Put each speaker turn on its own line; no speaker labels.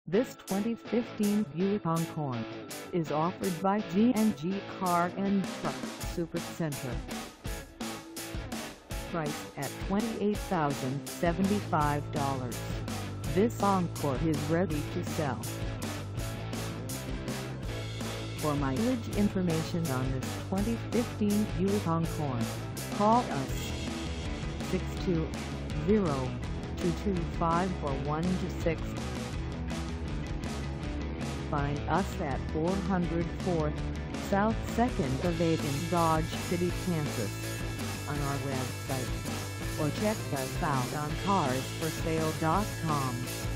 This 2015 Buick Encore is offered by GandG Car and Truck Supercenter. Priced at $28,075, this Encore is ready to sell. For mileage information on this 2015 Buick Encore, call us 620-225-4126. Find us at 404 South 2nd Ave Dodge City, Kansas on our website, or check us out on carsforsale.com.